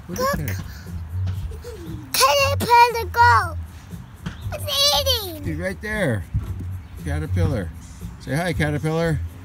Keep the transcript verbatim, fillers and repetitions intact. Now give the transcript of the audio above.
Where'd the Caterpillar go? It's eating. He's right there. Caterpillar. Say hi, Caterpillar.